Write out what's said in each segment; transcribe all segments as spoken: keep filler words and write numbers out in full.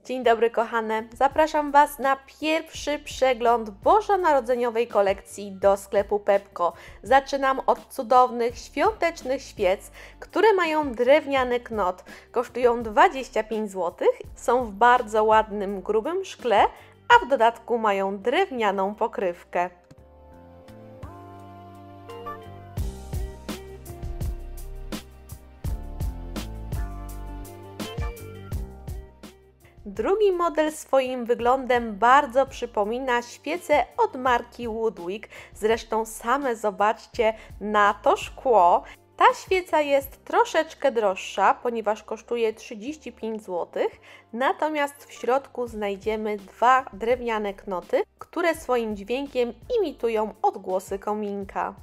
Dzień dobry kochane, zapraszam Was na pierwszy przegląd bożonarodzeniowej kolekcji do sklepu Pepco. Zaczynam od cudownych, świątecznych świec, które mają drewniany knot. Kosztują dwadzieścia pięć złotych, są w bardzo ładnym, grubym szkle, a w dodatku mają drewnianą pokrywkę. Drugi model swoim wyglądem bardzo przypomina świece od marki Woodwick. Zresztą same zobaczcie na to szkło. Ta świeca jest troszeczkę droższa, ponieważ kosztuje trzydzieści pięć złotych, natomiast w środku znajdziemy dwa drewniane knoty, które swoim dźwiękiem imitują odgłosy kominka.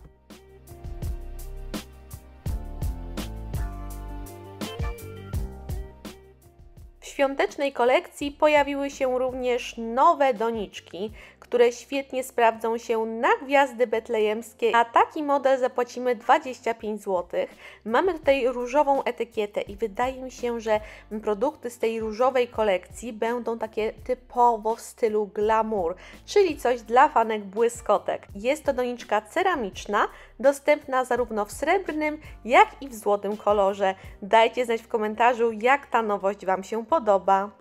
W świątecznej kolekcji pojawiły się również nowe doniczki, które świetnie sprawdzą się na gwiazdy betlejemskie. Na taki model zapłacimy dwadzieścia pięć złotych. Mamy tutaj różową etykietę i wydaje mi się, że produkty z tej różowej kolekcji będą takie typowo w stylu glamour, czyli coś dla fanek błyskotek. Jest to doniczka ceramiczna, dostępna zarówno w srebrnym, jak i w złotym kolorze. Dajcie znać w komentarzu, jak ta nowość Wam się podoba.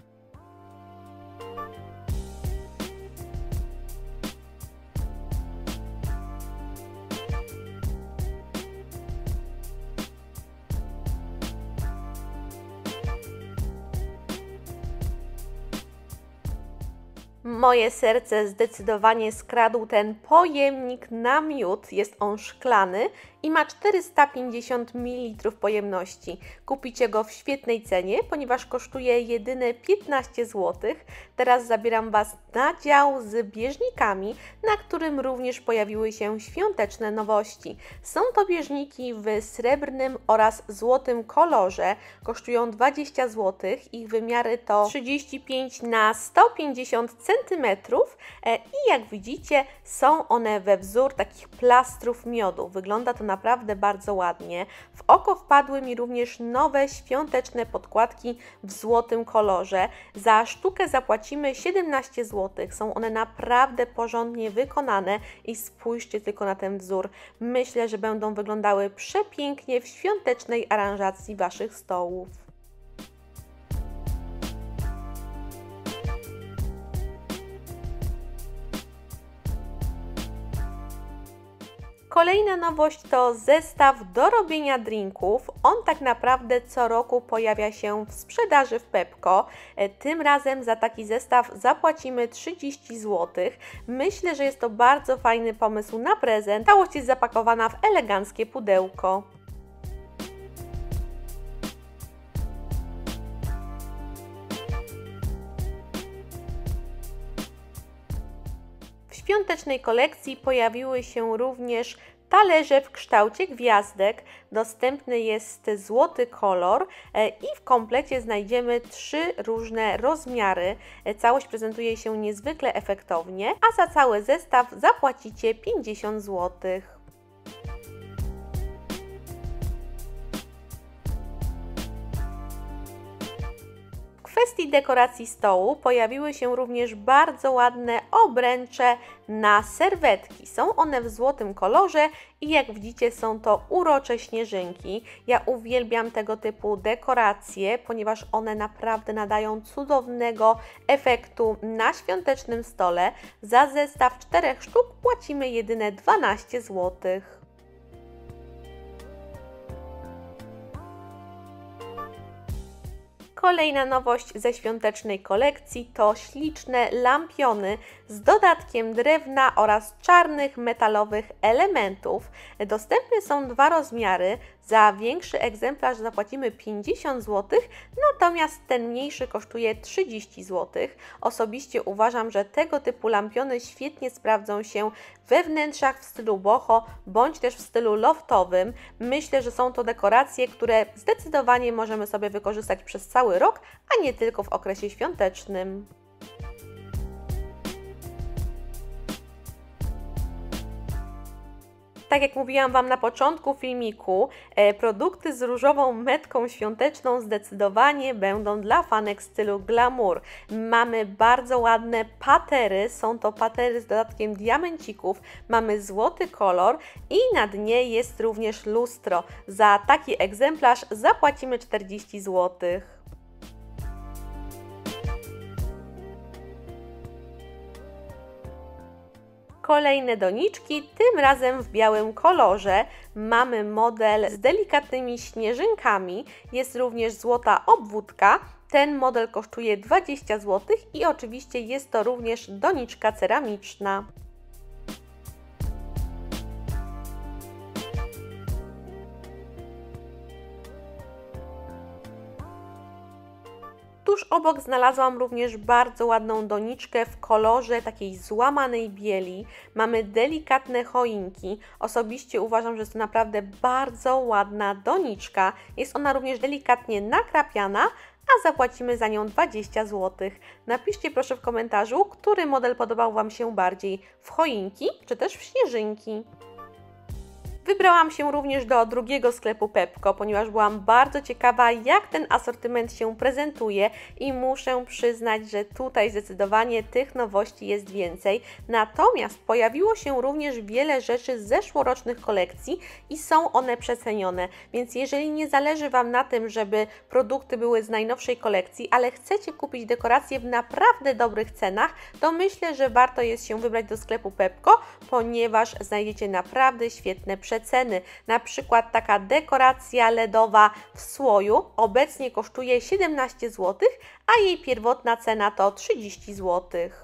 Moje serce zdecydowanie skradł ten pojemnik na miód. Jest on szklany i ma czterysta pięćdziesiąt mililitrów pojemności. Kupicie go w świetnej cenie, ponieważ kosztuje jedyne piętnaście złotych. Teraz zabieram Was na dział z bieżnikami, na którym również pojawiły się świąteczne nowości. Są to bieżniki w srebrnym oraz złotym kolorze. Kosztują dwadzieścia złotych. Ich wymiary to trzydzieści pięć na sto pięćdziesiąt centymetrów i jak widzicie, są one we wzór takich plastrów miodu. Wygląda to naprawdę bardzo ładnie. W oko wpadły mi również nowe świąteczne podkładki w złotym kolorze. Za sztukę zapłacimy siedemnaście złotych. Są one naprawdę porządnie wykonane i spójrzcie tylko na ten wzór. Myślę, że będą wyglądały przepięknie w świątecznej aranżacji Waszych stołów. Kolejna nowość to zestaw do robienia drinków. On tak naprawdę co roku pojawia się w sprzedaży w Pepco. Tym razem za taki zestaw zapłacimy trzydzieści złotych. Myślę, że jest to bardzo fajny pomysł na prezent. Całość jest zapakowana w eleganckie pudełko. W świątecznej kolekcji pojawiły się również talerze w kształcie gwiazdek. Dostępny jest złoty kolor i w komplecie znajdziemy trzy różne rozmiary. Całość prezentuje się niezwykle efektownie, a za cały zestaw zapłacicie pięćdziesiąt złotych. W kwestii dekoracji stołu pojawiły się również bardzo ładne obręcze na serwetki. Są one w złotym kolorze i jak widzicie, są to urocze śnieżynki. Ja uwielbiam tego typu dekoracje, ponieważ one naprawdę nadają cudownego efektu na świątecznym stole. Za zestaw czterech sztuk płacimy jedyne dwanaście złotych. Kolejna nowość ze świątecznej kolekcji to śliczne lampiony z dodatkiem drewna oraz czarnych metalowych elementów. Dostępne są dwa rozmiary. Za większy egzemplarz zapłacimy pięćdziesiąt złotych, natomiast ten mniejszy kosztuje trzydzieści złotych. Osobiście uważam, że tego typu lampiony świetnie sprawdzą się we wnętrzach w stylu boho bądź też w stylu loftowym. Myślę, że są to dekoracje, które zdecydowanie możemy sobie wykorzystać przez cały rok, a nie tylko w okresie świątecznym. Tak jak mówiłam Wam na początku filmiku, e, produkty z różową metką świąteczną zdecydowanie będą dla fanek stylu glamour. Mamy bardzo ładne patery, są to patery z dodatkiem diamencików, mamy złoty kolor i na dnie jest również lustro. Za taki egzemplarz zapłacimy czterdzieści złotych. Kolejne doniczki, tym razem w białym kolorze. Mamy model z delikatnymi śnieżynkami, jest również złota obwódka. Ten model kosztuje dwadzieścia złotych i oczywiście jest to również doniczka ceramiczna. Tuż obok znalazłam również bardzo ładną doniczkę w kolorze takiej złamanej bieli. Mamy delikatne choinki. Osobiście uważam, że jest to naprawdę bardzo ładna doniczka. Jest ona również delikatnie nakrapiana, a zapłacimy za nią dwadzieścia złotych. Napiszcie proszę w komentarzu, który model podobał Wam się bardziej, w choinki czy też w śnieżynki. Wybrałam się również do drugiego sklepu Pepco, ponieważ byłam bardzo ciekawa, jak ten asortyment się prezentuje i muszę przyznać, że tutaj zdecydowanie tych nowości jest więcej. Natomiast pojawiło się również wiele rzeczy z zeszłorocznych kolekcji i są one przecenione, więc jeżeli nie zależy Wam na tym, żeby produkty były z najnowszej kolekcji, ale chcecie kupić dekoracje w naprawdę dobrych cenach, to myślę, że warto jest się wybrać do sklepu Pepco, ponieważ znajdziecie naprawdę świetne przeceny. Ceny. Na przykład taka dekoracja ledowa w słoju obecnie kosztuje siedemnaście złotych, a jej pierwotna cena to trzydzieści złotych.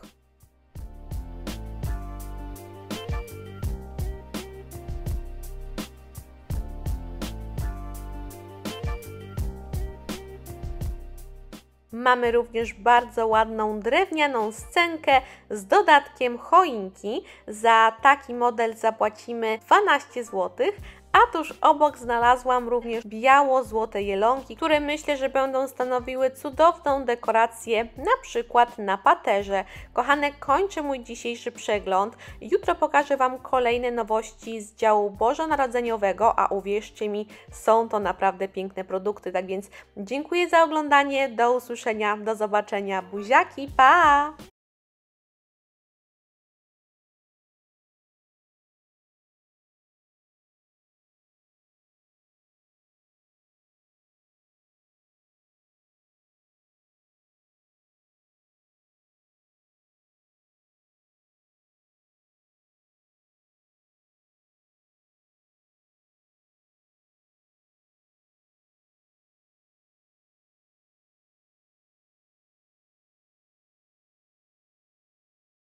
Mamy również bardzo ładną drewnianą scenkę z dodatkiem choinki. Za taki model zapłacimy dwanaście złotych, a tuż obok znalazłam również biało-złote jelonki, które myślę, że będą stanowiły cudowną dekorację, na przykład na paterze. Kochane, kończę mój dzisiejszy przegląd. Jutro pokażę Wam kolejne nowości z działu bożonarodzeniowego, a uwierzcie mi, są to naprawdę piękne produkty. Tak więc dziękuję za oglądanie, do usłyszenia, do zobaczenia, buziaki, pa!